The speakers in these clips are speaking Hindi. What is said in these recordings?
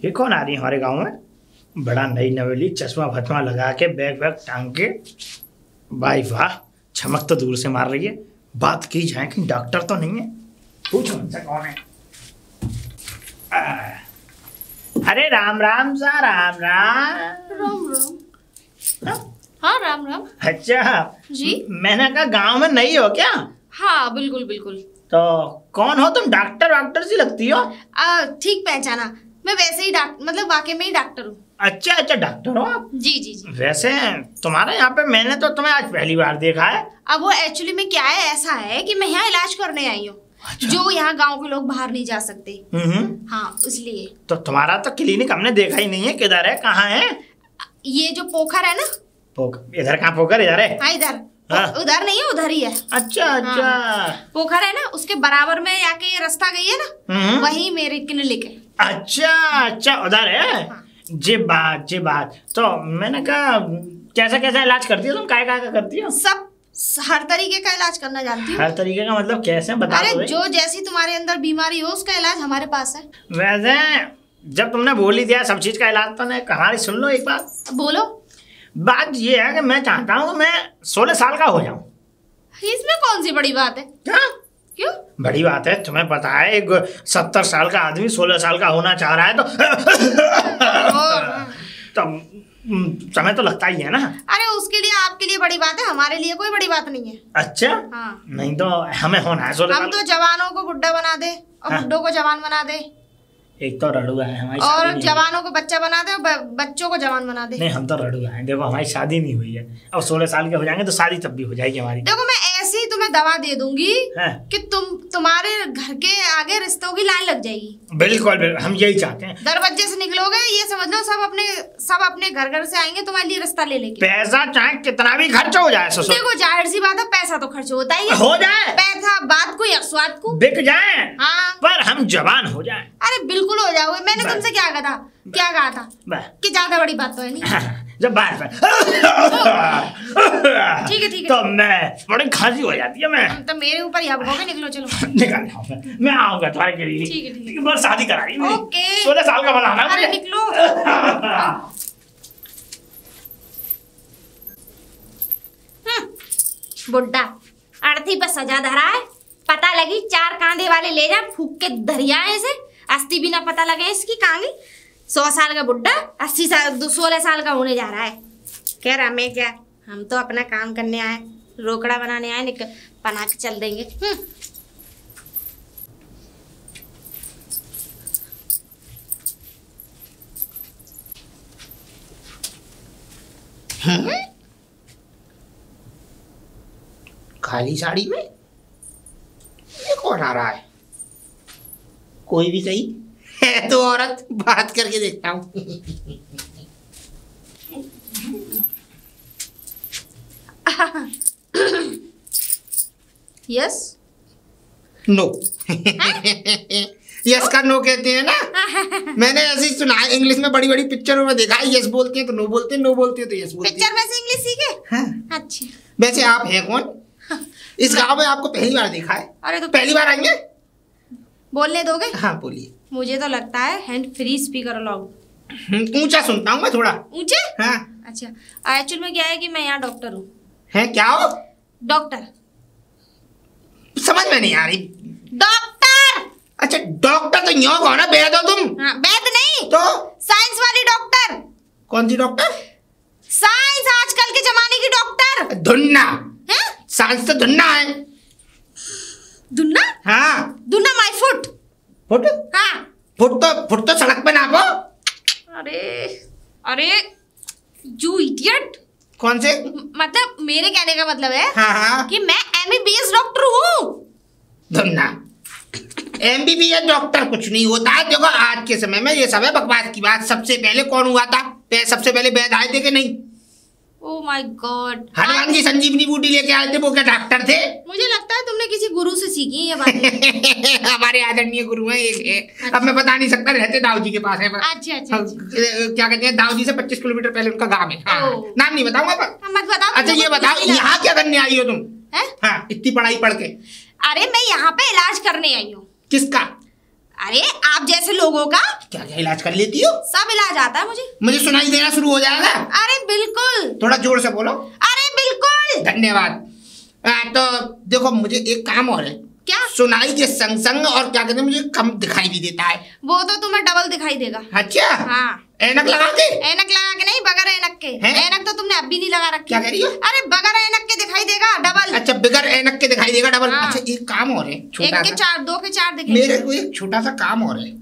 ये कौन आ रही है हमारे गांव में? बड़ा नई नवेली चश्मा भचमा लगा के बैग वैग टांग के, भाई वाह, चमक तो दूर से मार रही है। बात की जाए कि डॉक्टर तो नहीं है, पूछो उनसे कौन है। अरे राम राम सा, राम राम। राम राम। हाँ राम राम। अच्छा जी, मैंने कहा गांव में नहीं हो क्या? हाँ बिल्कुल बिल्कुल। तो कौन हो तुम? डॉक्टर डॉक्टर सी लगती हो। ठीक पहचाना, मैं वैसे ही मतलब वाकई में ही डॉक्टर हूँ। अच्छा अच्छा, डॉक्टर हो आप? जी जी जी। वैसे तुम्हारे यहाँ पे मैंने तो तुम्हें आज पहली बार देखा है। अब वो एक्चुअली में क्या है, ऐसा है कि मैं यहाँ इलाज करने आई हूँ। अच्छा। जो यहाँ गांव के लोग बाहर नहीं जा सकते। हाँ इसलिए। तो तुम्हारा तो क्लिनिक हमने देखा ही नहीं है, किधर है, कहाँ है? ये जो पोखर है ना। इधर कहाँ पोखर? इधर है? हाँ इधर। उधर नहीं है, उधर ही है। अच्छा अच्छा। हाँ। पोखर है ना, उसके बराबर में आके ये रास्ता गई है ना, वही मेरी क्लिनिक है। अच्छा अच्छा, उधर है। हाँ। जी बात। तो मैंने कहा कैसा कैसा इलाज करती हो तुम? क्या करती हो? सब हर तरीके का इलाज करना जानती हूँ। हर तरीके का मतलब कैसे, बता दो। अरे जो जैसी तुम्हारे अंदर बीमारी हो उसका इलाज हमारे पास है। वैसे जब तुमने बोल ही दिया सब चीज का इलाज, तो नहीं हमारी सुन लो एक बात। बोलो। बात ये है कि मैं चाहता हूँ मैं 16 साल का हो जाऊँ। इसमें कौन सी बड़ी बात है? क्या क्यों बड़ी बात है? तुम्हें पता है एक 70 साल का आदमी 16 साल का होना चाह रहा है तो समय तो लगता ही है ना। अरे उसके लिए आपके लिए बड़ी बात है, हमारे लिए कोई बड़ी बात नहीं है। अच्छा। हाँ। नहीं तो हमें होना है 16 साल। हम तो जवानों को बुढ़ा बना दे और बुढ़ों को जवान बना दे। एक तो रड़ुआ है हमारी, और जवानों को बच्चा बना दे और बच्चों को जवान बना दे। नहीं हम तो रड़ुआ हैं, देखो हमारी शादी नहीं हुई है। अब 16 साल के हो जाएंगे तो शादी तब भी हो जाएगी हमारी। देखो मैं ऐसे ही तुम्हें दवा दे दूंगी कि तुम्हारे घर के आगे रिश्तों की लाइन लग जाएगी। बिल्कुल हम यही चाहते हैं। दरवाजे से निकलोगे ये समझ लो सब अपने घर घर से आएंगे तुम्हारे लिए रिश्ता ले लेके। पैसा चाहे कितना भी खर्च हो जाए। देखो जाहिर सी बात है, पैसा तो खर्च होता ही है। हो जाए पैसा बात को या स्वाद को बिक जाए। हाँ। पर हम जवान हो जाए। अरे बिल्कुल हो जाओगे। मैंने तुमसे क्या कहा था कि ज्यादा बड़ी बात तो है नहीं। जब बात ठीक है तो मैं बड़ी खांसी हो जाती है। मैं तो मेरे ऊपर ही भगोगे। निकलो चलो। निकल मैं आऊंगा तुम्हारे के लिए। ठीक है। बस शादी कराई। ओके 16 साल का बनाना। अरे निकलो। बुड्ढा अर्थी पर सजा धरा है, पता लगी 4 कांधे वाले ले जा फूक के धरिया से। अस्थि भी ना पता लगे इसकी कांगी। 100 साल का बुड्ढा 16 साल का होने जा रहा है। कह रहा मैं क्या, हम तो अपना काम करने आए, रोकड़ा बनाने आए, बना के चल देंगे। काली साड़ी में ये कौन आ रहा है? कोई भी सही है तो औरत, बात करके देखता हूँ। Yes no. यस का नो कहते हैं ना। मैंने ऐसे ही सुना है, इंग्लिश में बड़ी बड़ी पिक्चरों में देखा है। यस बोलते हैं तो नो बोलते हैं, नो बोलते हैं तो यस बोलते हैं। पिक्चर में से इंग्लिश सीखे? हाँ। अच्छा। वैसे आप हैं कौन? इस गांव में आपको पहली बार देखा है। अरे तो पहली बार आएंगे? बोलने दोगे? हाँ बोलिए। मुझे तो लगता है हैंड फ्री स्पीकर अलाउड। ऊंचा सुनता हूँ मैं थोड़ा। ऊंचे? हाँ। अच्छा एक्चुअल में क्या है कि मैं यहाँ डॉक्टर हूँ। है क्या हो? डॉक्टर। समझ में नहीं आ रही। डॉक्टर। अच्छा डॉक्टर तो यो हो ना, वैद हो तुम? हाँ, वैद नहीं तो साइंस वाली डॉक्टर। कौन सी डॉक्टर? साइंस, आजकल के जमाने की डॉक्टर। धुन्ना। हैं? साइंस तो धुन्ना है। धुन्ना? हाँ। धुन्ना माय फुट। फुट? हाँ। फुट तो सड़क पे नापो। अरे यू इडियट। कौन से? मतलब मेरे कहने का मतलब है हाँ। कि मैं MBBS डॉक्टर हूँ। धुन्ना MBBS डॉक्टर कुछ नहीं होता है। देखो आज के समय में ये सब है बकवास की बात। सबसे पहले कौन हुआ था? सबसे पहले वैद आए थे कि नहीं? ओह माय गॉड। हनुमान की संजीवनी बूटी लेके आए थे, वो क्या डॉक्टर थे? मुझे लगता है तुमने किसी गुरु से सीखी ये बात। हमारे आदरणीय गुरु हैं एक है। अच्छा। अब मैं बता नहीं सकता, रहते दाऊ जी के पास है। अच्छा। क्या कहते हैं, दाऊ जी से 25 किलोमीटर पहले उनका गांव है। हाँ। नाम नहीं बताऊंगा पर। मत बताओ। अच्छा ये बताओ यहाँ क्या करने आई हो तुम? है? हाँ इतनी पढ़ाई पढ़ के। अरे मैं यहाँ पे इलाज करने आई हूँ। किसका? अरे आप जैसे लोगों का क्या क्या इलाज कर लेती हो? सब इलाज आता है मुझे सुनाई देना शुरू हो जाएगा। अरे बिल्कुल, थोड़ा जोर से बोलो। अरे बिल्कुल। धन्यवाद। तो देखो मुझे एक काम और है। क्या? सुनाई के संग संग और क्या कहते हैं, मुझे कम दिखाई भी देता है। वो तो तुम्हें डबल दिखाई देगा। अच्छा हाँ। ऐनक लगा के? ऐनक लगा के नहीं, बगैर ऐनक के। ऐनक तो तुमने अभी नहीं लगा रखी। क्या कह रही हो? अरे बगैर ऐनक के दिखाई देगा डबल। अच्छा बगैर ऐनक के दिखाई देगा डबल। हाँ। अच्छा एक काम और है छोटा एक के सा। 4, 2 के 4 दिखे। मेरे को एक छोटा सा काम और है।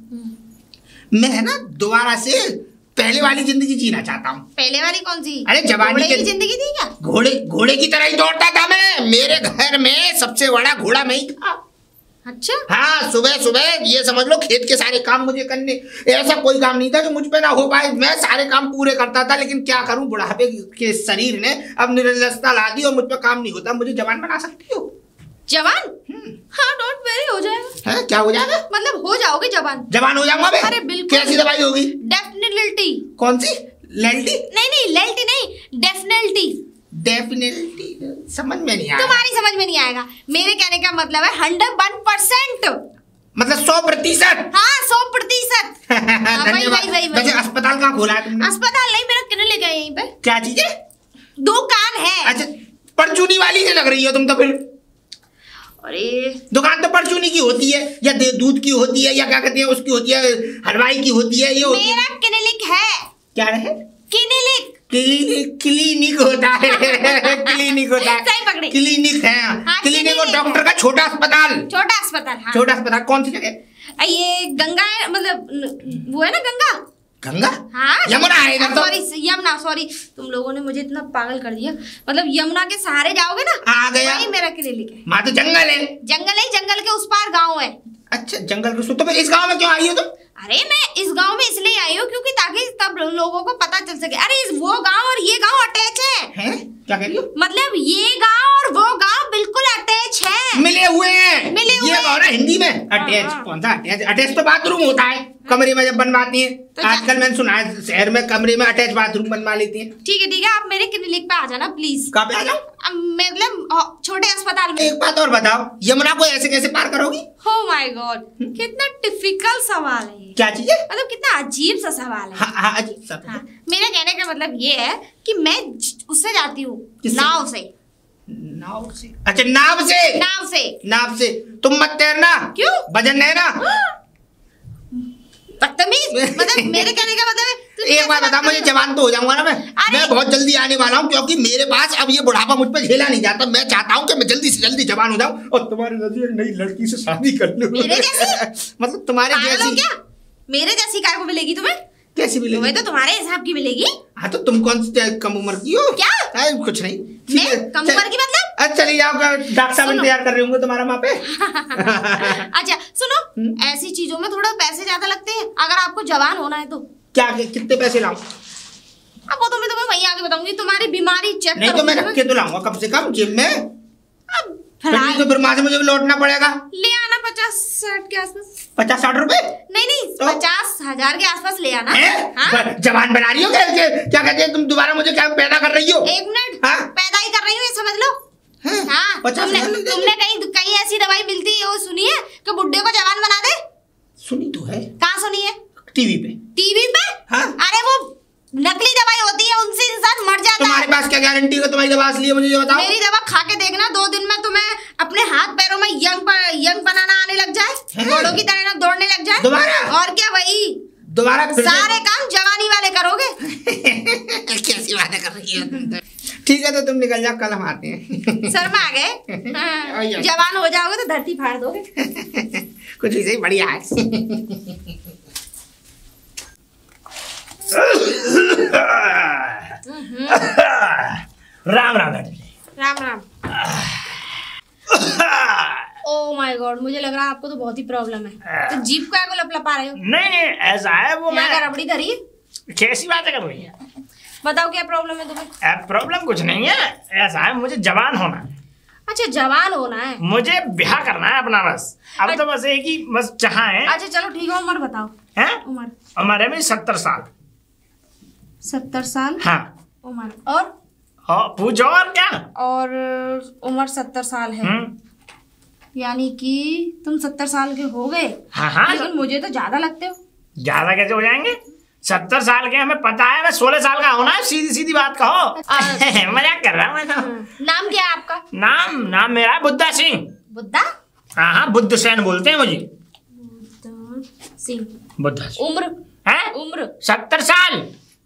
मैं है ना दोबारा से पहले वाली जिंदगी जीना चाहता हूँ। पहले वाली कौन सी? अरे जवानी की जिंदगी थी क्या? घोड़े की तरह ही दौड़ता था मैं। मेरे घर में सबसे बड़ा घोड़ा मैं ही था। अच्छा। हाँ, सुबह सुबह ये समझ लो खेत के सारे काम मुझे करने। ऐसा कोई काम नहीं था जो मुझ पे ना हो पाए। मैं सारे काम पूरे करता था, लेकिन क्या करूं, बुढ़ापे के शरीर ने अब निर्लसता ला दी और मुझ पे काम नहीं होता। मुझे जवान बना सकती हो? जवान? हाँ डोंट वेरी, हो जाएगा। है क्या हो जाएगा? मतलब हो जाओगे जवान। जवान हो जाऊंगा मैं? अरे बिल्कुल। कैसी दवाई होगी? डेफिनेटली। कौन सी? लेल्टी? नहीं लेल्टी नहीं, डेफिनेटली। डेफिनेटली समझ में नहीं आया। तुम्हारी समझ में नहीं आएगा। मेरे कहने का मतलब है 101%। मतलब 100%? हाँ 100%। धन्यवाद। वैसे अस्पताल कहाँ खोला है तुमने? अस्पताल नहीं, मेरा क्लिनिक है यहीं पे। क्या चीज है? दुकान है। अच्छा परचूनी वाली से लग रही हो तुम तो फिर। अरे दुकान तो परचूनी की होती है, या दूध की होती है, या क्या कहते हैं उसकी होती है, हलवाई की होती है। ये होती मेरा क्लिनिक है। क्या है? क्लिनिक। क्लिनिक होता है। क्लिनिक होता है। सही पकड़े। क्लिनिक है। हाँ, क्लिनिक और डॉक्टर का छोटा अस्पताल। छोटा अस्पताल। हाँ। छोटा अस्पताल कौन सी जगह? ये गंगा है, मतलब वो है ना गंगा। गंगा? हाँ यमुना है इधर तो। Sorry Yamuna, sorry. तुम लोगों ने मुझे इतना पागल कर दिया। मतलब यमुना के सहारे जाओगे ना, आ गया। वही मेरा क्लिनिक है। वहाँ तो जंगल है। जंगल है, जंगल के उस पार गाँव है। अच्छा जंगल के तो फिर इस गाँव में क्यों आई हो तुम? अरे मैं इस गांव में इसलिए आई हूँ क्योंकि ताकि तब लोगों को पता चल सके। अरे वो गांव और ये गांव अटैच है। क्या कह रही हो? मतलब ये गांव और वो गांव बिल्कुल अटैच है। मिले हुए हैं। मिले हुए ये कहो ना हिंदी में अटैच। हाँ। कौन सा अटैच? अटैच तो बाथरूम होता है कमरे में जब बनवाती है। तो आजकल मैंने सुना है शहर में कमरे में अटैच बाथरूम बनवा लेती है। ठीक है आप मेरे क्लिनिक पे आ जाना प्लीज। कहाँ पे आ जाऊँ? मतलब छोटे अस्पताल में। एक बात और बताओ, यमुना को ऐसे कैसे पार करोगी? Oh my God, कितना टिपिकल सवाल है ये। क्या चीज है? मतलब कितना अजीब सा सवाल है। हाँ अजीब सा। हाँ, मेरा कहने का मतलब ये है कि मैं उससे जाती हूँ, नाव से। नाव से? अच्छा नाव से। नाव से। नाव से तुम मत तैरना। क्यों? वजन है ना। बदतमीज। मतलब मेरे कहने का मतलब है एक बार बता, मुझे जवान तो हो जाऊंगा ना मैं बहुत जल्दी आने वाला हूँ, क्योंकि मेरे पास अब ये बुढ़ापा मुझ पे झेला नहीं जाता। मैं चाहता हूँ कि मैं जल्दी से जल्दी जवान हो जाऊँ और तुम्हारे नजर नई लड़की से शादी कर लूँ। मेरे जैसी? मतलब तुम्हारे जैसी। क्या मेरे जैसी कार को मिलेगी तुम्हें? कैसी मिलेगी? तुम्हें तो तुम्हारे हिसाब की मिलेगी। हाँ तो तुम कौन सी कम उम्र की हो? क्या? कुछ नहीं। मैं कम उम्र की मतलब? अच्छा चलिए जाओ, डॉक्टर साहब इंतजार कर रहे होंगे तुम्हारा वहाँ पे। अच्छा सुनो, ऐसी चीजों में थोड़ा पैसे ज्यादा लगते हैं अगर आपको जवान होना है तो। क्या कितने पैसे लाऊं? अब वो तो मैं तुम्हें वहीं आगे बताऊंगी। तुम्हारी बीमारी चेक नहीं तो मैं रख के तो लाऊंगा कम से कम जेब में। अब तो फिर वहां से मुझे लौटना पड़ेगा। ले आना 50-60 के आसपास। 50-60 रुपए? नहीं तो? 50,000 के आसपास ले आना। हाँ? जवान बना रही हो क्या कहते हैं तुम? दोबारा मुझे क्या पैदा कर रही हो? एक मिनट। हाँ? पैदा ही कर रही हूँ ये समझ लो। हाँ, तुमने कहीं ऐसी दवाई मिलती है वो सुनी है कि बुड्ढे को जवान बना दे? सुनी तो है। कहाँ सुनी है? टीवी पे। टीवी पे? हाँ? अरे वो नकली दवाई होती है, उनसे इंसान मर जाता है। तुम्हारे पास क्या गारंटी है तुम्हारी दवा असली है? मुझे ये बताओ। मेरी दवा खा के देखना, 2 दिन में तुम्हें अपने हाथ पैरों में यंग बनाना आने लग जाए, घोड़ों की तरह दौड़ने लग जाए दोबारा। और क्या वही दोबारा सारे काम जवानी वाले करोगे। कैसी बातें कर रही हो? ठीक है तो तुम निकल जाओ, कल हम आते हैं। शर्मा आ गए? हाँ, जवान हो जाओगे तो धरती फाड़ दोगे। कुछ ऐसे ही बढ़िया है। Ram Ram madam ji. Ram Ram. Oh my God, मुझे लग रहा है आपको तो बहुत ही प्रॉब्लम है। तो जीप को लपलपा रहे हो? नहीं ऐसा है वो मैं रबड़ी धरी। कैसी बातें कर रही है? बताओ क्या प्रॉब्लम है तुम्हें? प्रॉब्लम कुछ नहीं है, ऐसा है मुझे जवान होना है। अच्छा जवान होना है? मुझे ब्याह करना है अपना बस। अब तो बस एक ही बस चाह है। अच्छा चलो ठीक है, उम्र बताओ। है उम्र? हमारे में 70 साल। 70 साल? हाँ। उम्र और? पूछो और क्या? और उम्र 70 साल है। यानी कि तुम 70 साल के हो गए। हाँ हाँ, लेकिन मुझे तो ज्यादा लगते हो। ज्यादा कैसे हो जाएंगे? 70 साल के हमें पता है, मैं 16 साल का होना है, सीधी सीधी बात कहो। मजाक कर रहा हूँ मैं तो। नाम क्या है आपका? नाम मेरा है बुद्धा सिंह। बुद्धा? हाँ हाँ, बुद्ध सेन बोलते हैं मुझे। बुद्धा सिंह। बुद्धा सिंह। उम्र? है? उम्र? 70 साल।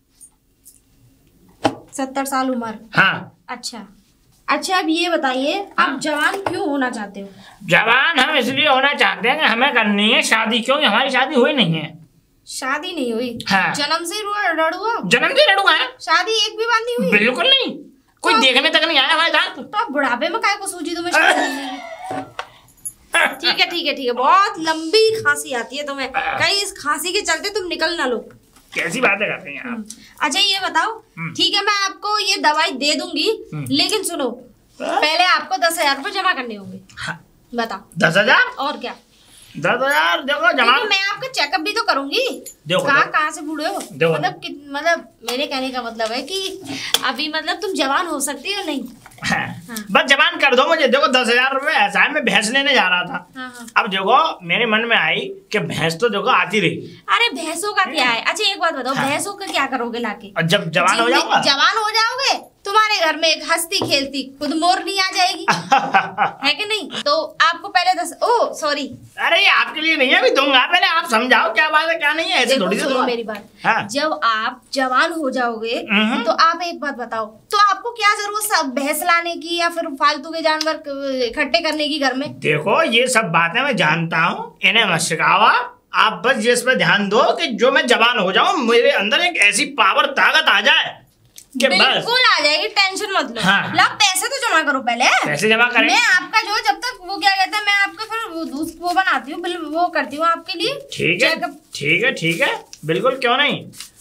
70 साल उम्र? हाँ। अच्छा, अब ये बताइए, आप जवान क्यों होना चाहते हो? जवान हम इसलिए होना चाहते हैं कि हमें करनी है शादी, क्योंकि हमारी शादी हुई नहीं है। शादी नहीं हुई? हाँ। जन्म से रड़ुआ? जन्म से रड़ुआ है। शादी एक भी बार नहीं हुई? बिल्कुल नहीं, कोई देखने तक नहीं आया हमारे साथ। तो आप बुढ़ापे में काय को सूझी तुम्हें शादी करने की? ठीक है, बहुत लंबी खांसी आती है तुम्हें, कहीं इस खांसी के चलते तुम निकल ना लो। कैसी बातें करते हैं आप? अच्छा ये बताओ, ठीक है मैं आपको ये दवाई दे दूंगी, लेकिन सुनो, पहले आपको 10,000 रुपये जमा करने होंगे। हाँ। बताओ। 10,000? और क्या? 10,000 देखो जमा। मैं आपका चेकअप भी तो करूंगी। कहाँ से बूढ़े हो? मतलब मेरे कहने का मतलब है कि अभी मतलब तुम जवान हो सकती हो नहीं? हाँ। बस जवान कर दो मुझे। देखो 10,000 रुपये ऐसा है, मैं भैंस लेने जा रहा था। हाँ। अब देखो मेरे मन में आई कि भैंस तो देखो आती रही। अरे भैंसों का क्या है? अच्छा एक बात बताओ, भैंसों का क्या करोगे लाके? और जब जवान हो जाऊंगा, जवान हो जाओगे, तुम्हारे घर में एक हंसती खेलती खुद मोरनी आ जाएगी। है कि नहीं? तो आपको पहले सॉरी, अरे ये आपके लिए नहीं है, अभी दूंगा। पहले आप समझाओ क्या बात है क्या नहीं है, ऐसे थोड़ी सी सुनो मेरी बात। हाँ। जब आप जवान हो जाओगे तो आप एक बात बताओ, तो आपको क्या जरूरत भैंस लाने की या फिर फालतू के जानवर इकट्ठे करने की घर में? देखो ये सब बातें मैं जानता हूँ, इन्हें मत सिखावा। आप बस इस पे ध्यान दो कि जो मैं जवान हो जाऊं, मेरे अंदर एक ऐसी पावर ताकत आ जाए कि बिल्कुल आ जाएगी, टेंशन मत लो। हाँ। लो पैसे तो जमा करो पहले। पैसे जमा करें? मैं आपका जो जब तक वो क्या कहते हैं, मैं आपका फिर वो बनाती हूँ, वो करती हूँ आपके लिए। ठीक है, बिल्कुल, क्यों नहीं।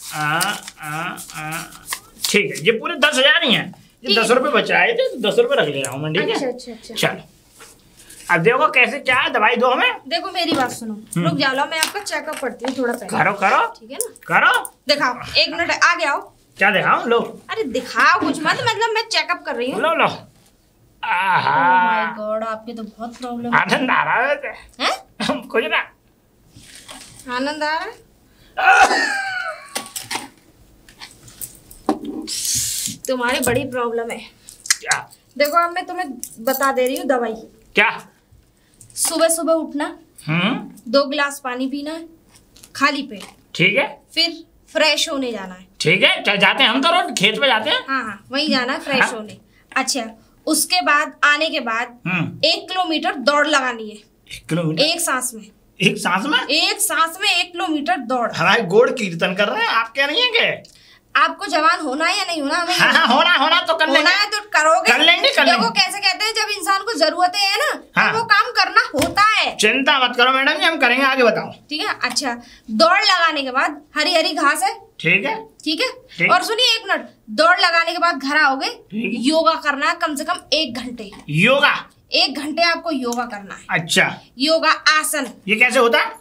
ठीक है, ये पूरे 10,000 ही है। ये 10 रुपए बच रहा है, तो 10 रुपए रख ले रहा हूँ मैं। ठीक है? अच्छा। चलो अब देखो कैसे क्या है, दवाई दो हमें। देखो मेरी बात सुनो, रुक जाओ, लो मैं आपका चेकअप करती हूँ थोड़ा पहले। करो ठीक है ना? करो। दिखाओ, 1 मिनट आगे आओ। क्या दिखाओ? लो। अरे दिखाओ कुछ मत, मतलब मैं चेकअप कर रही हूँ। लो। माय गॉड, आपकी तो बहुत प्रॉब्लम है। आनंद आ रहा है? कुछ ना आनंद आ रहा है? तुम्हारी बड़ी प्रॉब्लम है। क्या? देखो अब मैं तुम्हें बता दे रही हूँ दवाई। क्या? सुबह सुबह उठना, 2 गिलास पानी पीना है खाली पेट। ठीक है। फिर फ्रेश होने जाना है। ठीक है, चल जाते हैं हम तो रोज खेत पे जाते हैं। हाँ वहीं जाना है फ्रेश होने। अच्छा, उसके बाद आने के बाद 1 किलोमीटर दौड़ लगानी है। 1 किलोमीटर? एक सांस में। एक सांस में? एक सांस में 1 किलोमीटर दौड़। हमारे गोड़ कीर्तन कर रहे हैं, आप कह रही हैं कि आपको जवान होना है या नहीं होना? हाँ, होना तो कर लेंगे। होना है तो करोगे। कर लेंगे। देखो कैसे कहते हैं, जब इंसान को जरूरतें है ना, हाँ। तो वो काम करना होता है। चिंता मत करो मैडम जी, हम करेंगे। आगे बताओ। ठीक है। अच्छा, दौड़ लगाने के बाद हरी हरी घास है। ठीक है। ठीक। और सुनिए 1 मिनट, दौड़ लगाने के बाद घर आओगे, योगा करना है कम से कम 1 घंटे। योगा? 1 घंटे आपको योगा करना है। अच्छा। योगा आसन। ये कैसे होता है?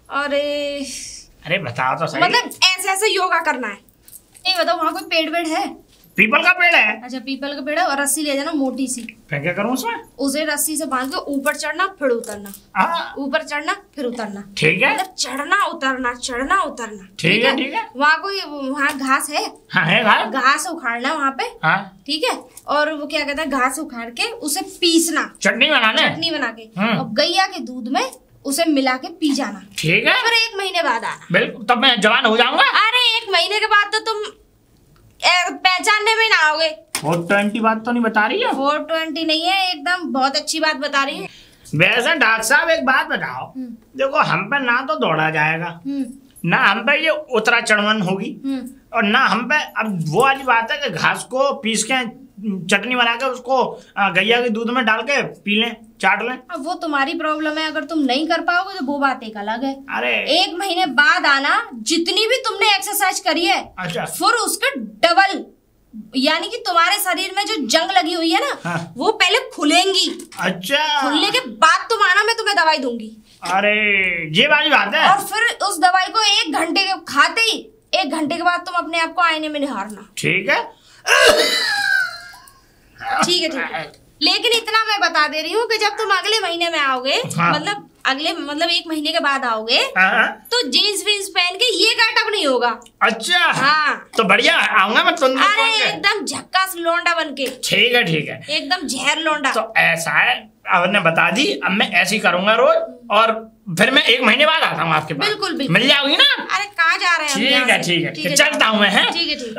अरे बताओ तो सही। मतलब ऐसे योगा करना है। नहीं बताओ, वहाँ कोई पेड़ है? पीपल का पेड़ है। अच्छा, पीपल का पेड़ है, और रस्सी ले जाना मोटी सी। फिर क्या करूँ उसमें? उसे रस्सी से बांध के ऊपर चढ़ना फिर उतरना, ऊपर चढ़ना फिर उतरना। ठीक है। मतलब चढ़ना उतरना। ठीक है। वहाँ घास है? हाँ है घास उखाड़ना वहाँ पे। हाँ। ठीक है। और वो क्या कहता है, घास उखाड़ के उसे पीसना, चटनी बना के, और गैया के दूध में उसे मिला के पी जाना। ठीक है। फिर 1 महीने बाद आना। बिल्कुल, तब मैं जवान हो जाऊंगा। अरे 1 महीने के बाद तो तुम पहचानने में ना आओगे। 420 बात तो नहीं बता रही है? 420 नहीं है, एकदम बहुत अच्छी बात बता रही हूँ। वैसे डॉक्टर साहब एक बात बताओ, देखो हम पे ना तो दौड़ा जाएगा, ना हम पे ये उतरा चढ़वन होगी, और ना हम पे अब वो वाली बात है कि घास को पीस के चटनी बना के उसको गैया के दूध में डाल के पी लें, चाट लें। अब वो तुम्हारी प्रॉब्लम है, अगर तुम नहीं कर पाओगे तो वो बात एक अलग है। अरे 1 महीने बाद आना, जितनी भी तुमने एक्सरसाइज करी है, अच्छा, फिर उसके डबल, यानी कि तुम्हारे शरीर में जो जंग लगी हुई है ना, हाँ। वो पहले खुलेंगी। अच्छा, खुलने के बाद तुम आना, मैं तुम्हें दवाई दूंगी। अरे ये वाली बात है। और फिर उस दवाई को 1 घंटे के खाते ही 1 घंटे के बाद तुम अपने आप को आईने में निहारना। ठीक है। ठीक है। लेकिन इतना मैं बता दे रही हूँ कि जब तुम अगले महीने में आओगे, हाँ। मतलब 1 महीने के बाद आओगे, हाँ। तो जीन्स वीन्स पहन के ये गेटअप नहीं होगा। अच्छा हाँ। तो बढ़िया आऊंगा मैं तुम। अरे एकदम झक्कास लोंडा बन के। ठीक है एकदम जहर लोंडा। तो ऐसा है, अब ने बता दी, अब मैं ऐसे ही करूंगा रोज, और फिर मैं 1 महीने बाद आता हूँ आपके पास। बिल्कुल मिल जाओगी ना? अरे कहाँ जा रहे हैं? ठीक है चलता हूँ मैं। ठीक है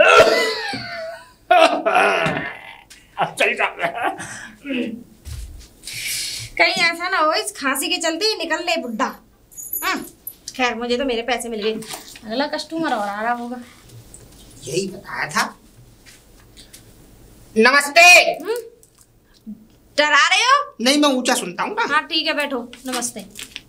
अब चल जाऊंगा। कहीं ऐसा ना हो इस खांसी के चलते ही निकल ले बुड्ढा। खैर मुझे तो मेरे पैसे मिल गए, अगला कस्टमर और आ रहा होगा। यही बताया था। नमस्ते। डरा रहे हो? नहीं, मैं ऊंचा सुनता हूँ ना। हाँ ठीक है, बैठो। नमस्ते।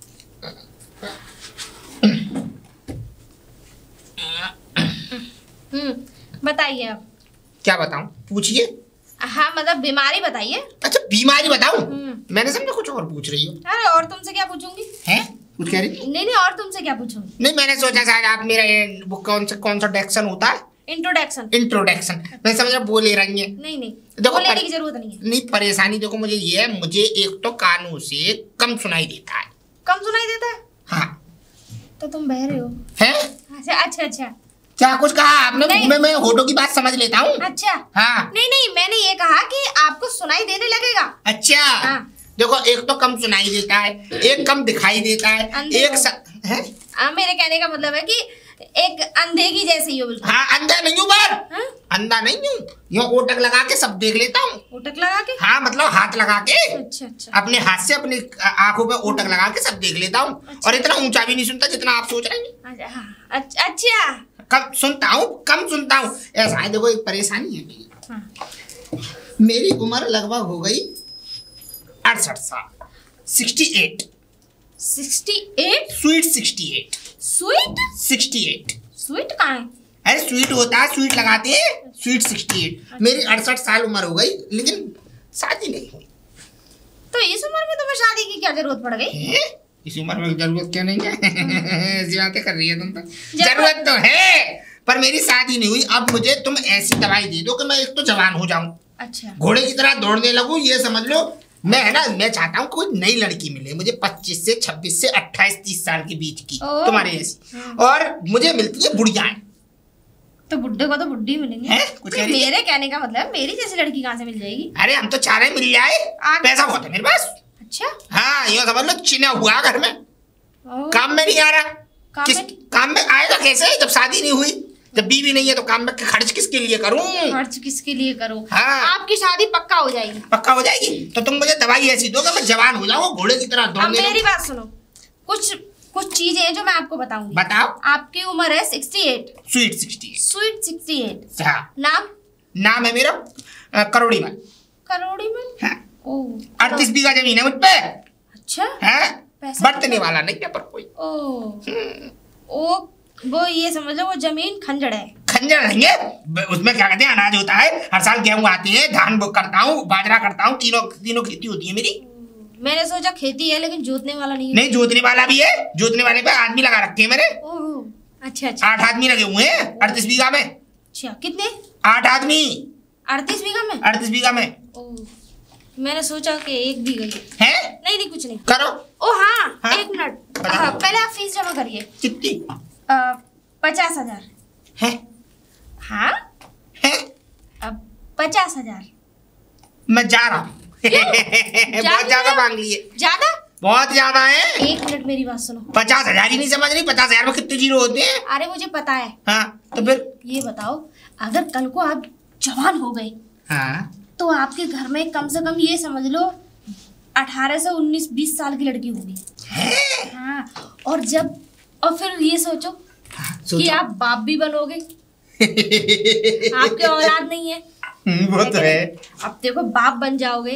बताइए अब। क्या बताऊं? पूछिए। हाँ मतलब बीमारी बताइए। अच्छा बीमारी बताऊं? मैंने समझा कुछ और पूछ रही हो। अरे और तुमसे क्या पूछूंगी? हैं? कुछ कह रही? नहीं और तुमसे क्या पूछूंगी? नहीं, मैंने सोचा शायद आप मेरा वो कौन सा डेक्शन होता है? इंट्रोडक्शन। मैं समझ रहा बोले रही है। नहीं देखो लेने की जरूरत नहीं है। नहीं, परेशानी देखो मुझे ये है, मुझे एक तो कानों से कम सुनाई देता है। कम सुनाई देता है? हाँ। तो तुम बहरे हो? हैं? अच्छा। क्या कुछ कहा आपने? मैं होठों की बात समझ लेता हूँ। अच्छा। हाँ। नहीं मैंने ये कहा कि आपको सुनाई देने लगेगा। अच्छा। हाँ। देखो एक तो कम सुनाई देता है, एक कम दिखाई देता है, मेरे कहने का मतलब है कि एक अंधे की जैसे ही हो बिल्कुल। हाँ, अंधा नहीं हूँ पर। अंधा नहीं हूँ, यो ओटक लगा के सब देख लेता हूँ। ओटक लगा के? हाँ मतलब हाथ लगा के। अच्छा। अपने हाथ से अपनी आंखों पे ओटक लगा के सब देख लेता हूँ। अच्छा। और इतना ऊंचा भी नहीं सुनता जितना आप सोच रहे हैं। अच्छा। कम सुनता हूँ। ऐसा है, देखो एक परेशानी है मेरी। मेरी उम्र लगभग हो गई 68 साल। 68। 68? स्वीट 68। स्वीट कहाँ है? अरे स्वीट होता है, स्वीट लगाते हैं, स्वीट 68। मेरी 68 साल उम्र हो गई लेकिन शादी नहीं हुई। तो इस उम्र में तुम्हें शादी की क्या जरूरत पड़ गई? इस उम्र में जरूरत क्यों नहीं है? ऐसी बातें कर रही है तुम तो। जरूरत तो है पर मेरी शादी नहीं हुई। अब मुझे तुम ऐसी दवाई दे दो कि मैं एक तो जवान हो जाऊं। अच्छा। घोड़े की तरह दौड़ने लगूं, ये समझ लो। मैं चाहता हूँ कोई नई लड़की मिले मुझे, 25 से 26 से 28 30 साल के बीच की, तुम्हारे ऐसी। और मुझे मिलती है बुढ़ियाएं। तो बुड्ढे को तो बुड्ढी मिलेंगे। मेरे कहने का मतलब मेरी जैसी लड़की कहाँ से मिल जाएगी? अरे हम तो चाह रहे मिल जाए, पैसा बहुत है मेरे पास। अच्छा। हाँ यो समझ लो, चिना हुआ घर में, काम में नहीं आ रहा। काम में आएगा कैसे जब शादी नहीं हुई, जब बीवी नहीं है तो काम में खर्च किसके लिए करूं? हाँ। आपकी शादी पक्का हो जाएगी। तो तुम मुझे दवाई ऐसी दो कि मैं जवान हो जाऊं, घोड़े की तरह दौड़ने। अब मेरी बात सुनो, कुछ चीजें हैं जो मैं आपको बताऊंगी। बताओ। आपकी उम्र है 68। स्वीट 68। हाँ। नाम है मेरा करोड़ीमल। हाँ। 38 बीघा जमीन है मुझ पे। अच्छा। है, बरतने वाला नहीं है पर कोई। वो ये समझ लो वो जमीन खंजर है। खंजर नहीं है, उसमें क्या कहते हैं अनाज होता है। हर साल गेहूं आती है, धान करता हूँ, बाजरा करता हूँ, तीनों खेती होती है मेरी। मैंने सोचा खेती है लेकिन जोतने वाला नहीं है। नहीं, जोतने वाला भी है। जोतने वाले पे आदमी लगा रखे हैं मेरे। अच्छा। 8 आदमी लगे हुए हैं 38 बीघा में। अच्छा कितने? 8 आदमी 38 बीघा में। 38 बीघा में। मैंने सोचा कि 1 बीघा है। नहीं कुछ नहीं। करो। ओ हाँ। 1 मिनट। पहले आप फीस जमा करिए। कितनी? 50,000 है। हाँ है। अब 50,000 मैं जा रहा हूँ। बहुत ज्यादा मांग लिए। बहुत ज्यादा है। 1 मिनट मेरी बात सुनो। 50,000 ही नहीं समझ रही? 50,000 में कितने जीरो होते हैं? अरे मुझे पता है। हाँ तो फिर ये बताओ, अगर कल को आप जवान हो गए, हाँ, तो आपके घर में कम से कम ये समझ लो 18 से 19-20 साल की लड़की होगी। हाँ। और फिर ये सोचो कि आप बाप भी बनोगे। आपके औलाद नहीं है। वो तो है। अब देखो बाप बन जाओगे।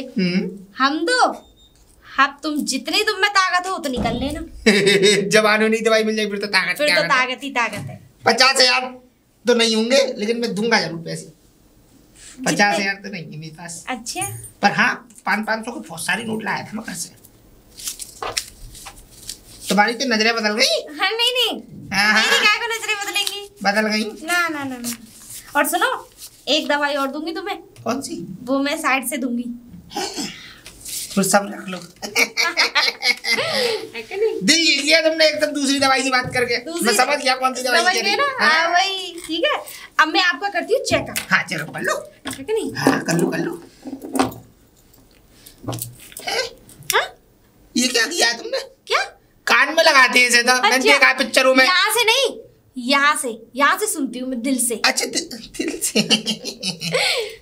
अब तुम जितनी तुम में ताकत हो उतनी कर लेना। जवान होने की दवाई मिल जाए फिर तो ताकत ही ताकत है। 50,000 तो नहीं होंगे लेकिन मैं दूंगा जरूर पैसे। 50,000 तो नहीं है मेरे पास। अच्छा। पर हाँ 500 के बहुत सारी नोट लाया था मैं घर से। तुम्हारी तो नजरें बदल गई। हाँ, नहीं मेरी क्या को नजरें बदलेंगी? बदल गई ना। और सुनो, एक दवाई और दूंगी तुम्हें। कौन सी? वो मैं साइड से दूंगी। तो सब रख लो। है कि नहीं? दिल जीत लिया तुमने एकदम दूसरी दवाई की बात करके। मैं समझ गया कौन सी दवाई समझ कह गए रही। ना? हाँ वही, ठीक है। अब मैं आपका करती हूँ चेकअप, हाँ चेकअप कर लो। है कि नहीं? हाँ कर लो कर लो। हाँ? ये क्या किया है तुमने? क्या? कान में लगाते हैं इसे तो। मैंने देखा है पिक्चरों में। यहाँ से नहीं, यहाँ से सुनती हूँ मैं, दिल से। अच्छा दिल से।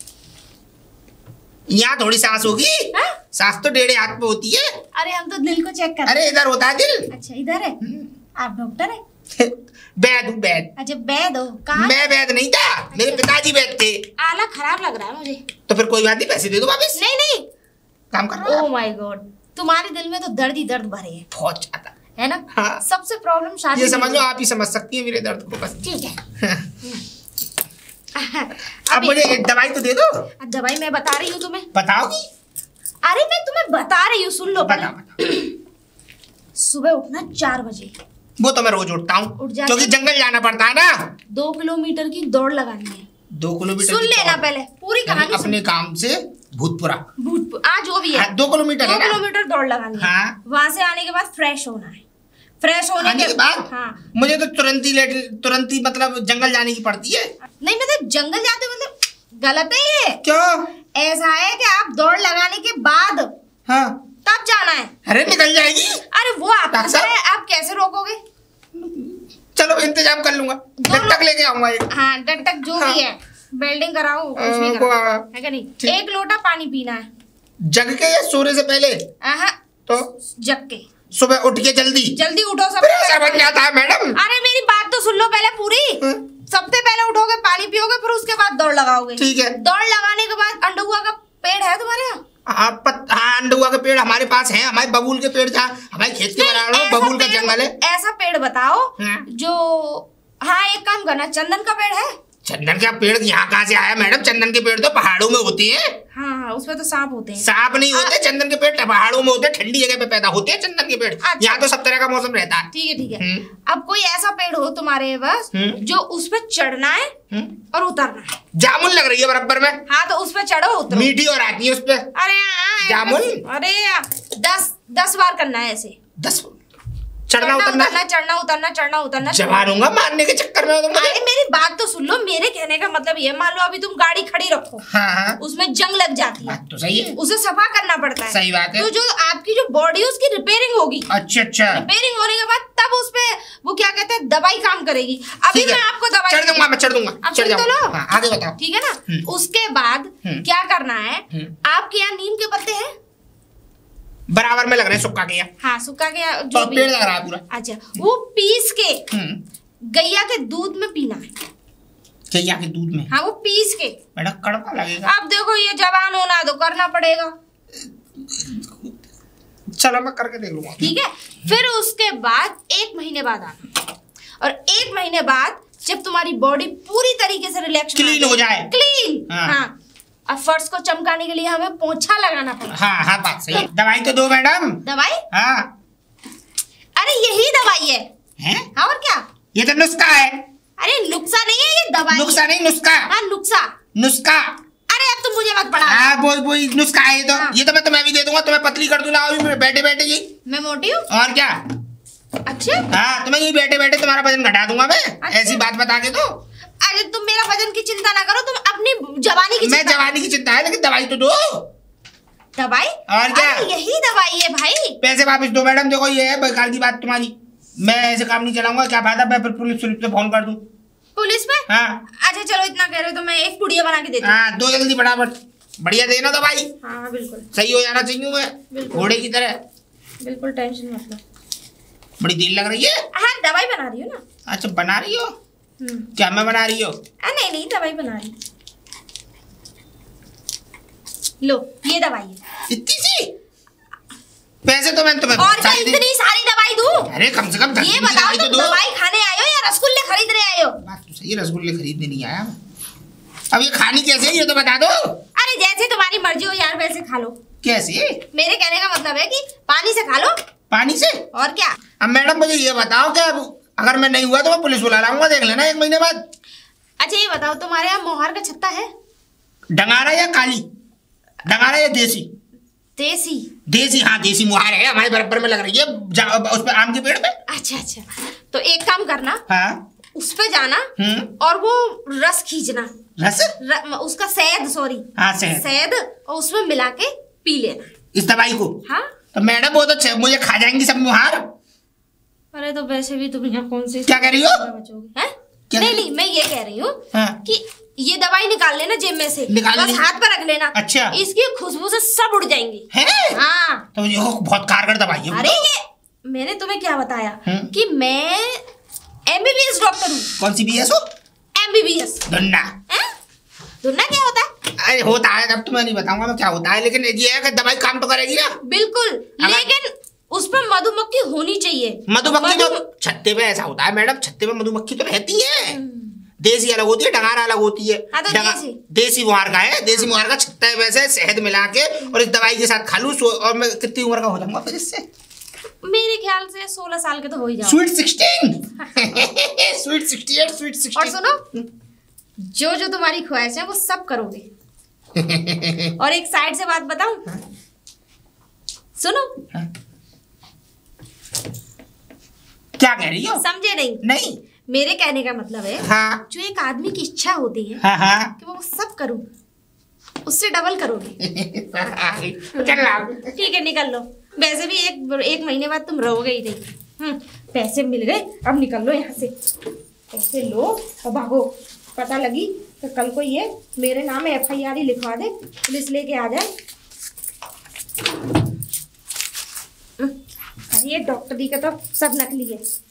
यहाँ थोड़ी सांस होगी। हाँ? सांस तो 1.5 हाथ पे होती है। अरे हम तो दिल को चेक कर। अरे इधर होता है दिल। अच्छा इधर है। आप डॉक्टर है? वैद हूँ वैद। अच्छा वैद हो? कहाँ? मैं वैद नहीं था, मेरे पिताजी वैद थे। आला खराब लग रहा है मुझे। तो फिर कोई बात नहीं, पैसे दे दो वापस। नहीं काम कर रहा ओह माय गॉड, तुम्हारे दिल में तो दर्द ही दर्द भरे हैं, बहुत ज्यादा है ना? हाँ। सबसे प्रॉब्लम शादी ये समझ में लो, है। आप ही समझ सकती है मेरे दर्द को बस। ठीक है। अब मुझे एक दवाई तो दे दो। अब दवाई मैं बता रही हूँ तुम्हें। बताओगी? अरे मैं तुम्हें बता रही हूँ, सुन लो बताओ पहले। बताओ। सुबह उठना 4 बजे, वो तो मैं रोज उठता हूँ उठ जाते। क्योंकि जंगल जाना पड़ता है ना। 2 किलोमीटर की दौड़ लगानी है। 2 किलोमीटर सुन की लेना दौड़। पहले पूरी यानी कहानी। अपने काम से भूतपुरा आज जो भी है 2 किलोमीटर 2 है ना? किलोमीटर दौड़ लगानी है। हाँ। वहां से आने के बाद फ्रेश होना है। फ्रेश होने आने के बाद हाँ। मुझे तो तुरंत ही मतलब जंगल जाने की पड़ती है। नहीं मतलब जंगल जाते हो, मतलब गलत है ये। क्यों? ऐसा है कि आप दौड़ लगाने के बाद हाँ तब जाना है। अरे निकल जाएगी। अरे वो आपका डॉक्टर है, आप कैसे रोकोगे? चलो इंतजाम कर लूंगा, डंडक लेके आऊंगा एक। हाँ डंडक जो हाँ। भी है, बेल्डिंग कराओ, कुछ भी वो, कराओ, है कि नहीं? ठीक। 1 लोटा पानी पीना है। जग के या सोने से पहले? आहा, तो जग के सुबह उठ के जल्दी उठो फिर ऐसा बन जाता है मैडम। अरे मेरी बात तो सुन लो पहले पूरी। हाँ। सबसे पहले उठोगे, पानी पियोगे, फिर उसके बाद दौड़ लगाओगे। ठीक है। दौड़ लगाने के बाद अंडुआ का पेड़ है तुम्हारे यहाँ? हाँ अंडुआ के पेड़ हमारे पास है, हमारे बबूल के पेड़ जहाँ हमारे खेत के बराबर ऐसा बबूल का पेड़- जंगल है। ऐसा पेड़ बताओ हाँ। जो, हाँ एक काम करना, चंदन का पेड़ है? चंदन का पेड़ यहाँ कहाँ से आया मैडम? चंदन के पेड़ तो पहाड़ों में होते हैं। हाँ उसमें तो सांप होते हैं। सांप नहीं होते, चंदन के पेड़ पहाड़ों में होते हैं, ठंडी जगह पे पैदा होते हैं चंदन के पेड़। अच्छा। यहाँ तो सब तरह का मौसम रहता है। ठीक है। अब कोई ऐसा पेड़ हो तुम्हारे पास जो उस पे चढ़ना है और उतरना है। जामुन लग रही है बराबर में। हाँ तो उस पे चढ़ो, उतरो। मीठी और आती है उस पे। अरे हाँ, जामुन? अरे 10 बार करना है ऐसे। 10 चढ़ना उतरना। चढ़ना उतरना। जवानूंगा मारने के चक्कर में तुम मुझे। अरे मेरी बात तो सुन लो, मेरे कहने का मतलब ये, मान लो अभी तुम गाड़ी खड़ी रखो, हाँ उसमें जंग लग जाती है, बात तो सही है। उसे सफा करना पड़ता है। सही बात है। तो जो आपकी जो बॉडी है उसकी रिपेयरिंग होगी। अच्छा रिपेयरिंग होने के बाद तब उस पे वो क्या कहते हैं, दवाई काम करेगी। अभी ठीक है। मैं आपको दवाई चढ़ दूंगा, मैं चढ़ दूंगा। अब चढ़ सुन तो लो। जाऊंगा। हाँ, आगे बताओ। ठीक है ना? उसके बाद क्या करना है, आपके यहाँ नीम के पत्ते हैं? बराबर में लग रहे हैं, सुक्का के यहाँ। हाँ सुक्का के यहाँ जो तो भी पेड़ लग रहा है पूरा। अच्छा वो पीस के गैया के दूध में पीना है। गैया के दूध में? हाँ वो पीस के। बेटा कड़वा लगेगा। अब देखो ये जवान होना तो करना पड़ेगा। चलो मैं करके देख लूंगा। ठीक है। फिर उसके बाद 1 महीने बाद आना, और 1 महीने बाद जब तुम्हारी बॉडी पूरी तरीके से रिलैक्स क्लीन हो जाए। क्लीन। हाँ। हाँ अब फर्श को चमकाने के लिए हमें पोंछा लगाना पड़ेगा। हाँ बात सही है। दवाई तो दो मैडम। दवाई? हाँ। अरे यही दवाई है। हैं? हाँ और क्या? ये तो नुस्खा है। अरे नुक्सा नहीं है ये, दवाई। नुस्खा नहीं, नुस्खा। हाँ नुक्सा। नुस्खा। अरे अब तुम मुझे मत पढ़ा। हाँ वो नुस्खा है ये तो। हाँ। ये तो मैं भी दे दूंगा, तुम्हें पतली कर दूंगा अभी बैठे बैठे ही। मैं मोटी हूँ? और क्या? अच्छा। हाँ तुम्हें यही बैठे बैठे तुम्हारा वजन घटा दूंगा मैं। अच्छा। ऐसी बात बता के तो। अरे तुम मेरा वजन की चिंता ना करो, तुम अपनी जवानी की मैं चिंता। जवानी की चिंता है, लेकिन दवाई तो दो। दवाई? और क्या? अरे यही दवाई है भाई। पैसे वापस दो मैडम। देखो ये है बेकार की बात तुम्हारी, मैं ऐसे काम नहीं चलाऊंगा। क्या फायदा, मैं फिर पुलिस से फोन कर दूं। पुलिस में? हाँ। अच्छा चलो इतना कह रहे हो तो मैं एक पुड़िया बना के देती हूँ। हाँ दो जल्दी फटाफट, बढ़िया देना दवाई। हाँ बिल्कुल सही हो जाना चाहिए मैं, बिल्कुल। घोड़े की तरह। बिल्कुल टेंशन मत लो। बड़ी देर लग रही है। हाँ दवाई बना रही हूँ ना। अच्छा बना रही हो? क्या मैं बना रही हो? नहीं दवाई बना रही हूँ। लो ये दवाई है। इतनी सी? पैसे तो मैंने तुम्हें और क्या सारी इतनी सारी दवाई दूँ? अरे कम से कम 10 ये दिन की बताओ दवाई तो तुम दो। दवाई खाने आए हो या रसगुल्ले खरीद रहे आए हो? बात तो सही है, रसगुल्ले खरीदने नहीं आया मैं। अब ये खानी कैसे है ये तो बता दो। अरे जैसे तुम्हारी मर्जी हो यार, वैसे खा लो। कैसे? मेरे कहने का मतलब है कि पानी से खा लो। पानी से? और क्या? अब मैडम मुझे ये बताओ कि अब अगर मैं नहीं हुआ तो मैं पुलिस बुला लाऊंगा, देख लेना 1 महीने बाद। अच्छा ये बताओ तुम्हारे यहाँ मोहर का छत्ता है? डंगारा या काली? डंगारा या देसी? देसी। देसी, हाँ देसी मुहार है, हमारे बराबर में लग रही है उस पे आम के पेड़ पे। अच्छा अच्छा, तो एक काम करना, हाँ उस पे जाना और वो रस खींचना। रस? उसका शहद, सॉरी हाँ शहद, और उसमें मिला के पी लेना इस दवाई को। हाँ तो मैडम वो तो मुझे खा जाएंगी सब मुहार। अरे तो वैसे भी तुम यहाँ कौन सी क्या कह रही हो? नहीं नहीं, मैं ये कह रही हूँ कि ये दवाई निकाल लेना जेब में से, बस हाथ पर रख लेना। अच्छा, इसकी खुशबू से सब उड़ जाएंगी। है? हाँ तो ये बहुत कारगर दवाई है। अरे ये मैंने तुम्हें क्या बताया कि मैं MBBS डॉक्टर हूँ। कौन सी BS हो? MBBS। दुन्ना। दुन्ना क्या होता है? अरे होता है, अब तुम्हें नहीं बताऊंगा मैं क्या होता है, लेकिन ये है कि दवाई काम तो करेगी ना। बिल्कुल, लेकिन उस पर मधुमक्खी होनी चाहिए। मधुमक्खी तो छत्ते पे ऐसा होता है मैडम, छत्ते पे मधुमक्खी तो रहती है। देसी अलग होती है, डंगारा अलग होती है। हाँ तो देसी मुहार का है, देसी मुहार का छत्ता है वैसे, शहद मिला के और इस दवाई के साथ खा लूं और मैं कितनी उम्र का हो जाऊंगा फिर इससे? मेरे ख्याल से 16 साल के तो हो ही जाओ। Sweet 16 sweet 68 sweet 16। और सुनो, जो जो तुम्हारी ख्वाहिश है वो सब करोगे। और एक साइड से बात बताऊं, सुनो। क्या कह रही हो? समझे नहीं? नहीं, मेरे कहने का मतलब है हाँ, जो एक आदमी की इच्छा होती है हाँ, कि वो सब करूं, उससे डबल करोगे। ठीक है, निकल लो। वैसे भी एक महीने बाद तुम रहोगे ही नहीं। पैसे मिल गए, अब निकल लो यहाँ से। पैसे लो और भागो। पता लगी तो कल को ये मेरे नाम FIR ही लिखवा दे, पुलिस लेके आ जाए। अरे ये डॉक्टरी का तो सब नकली है।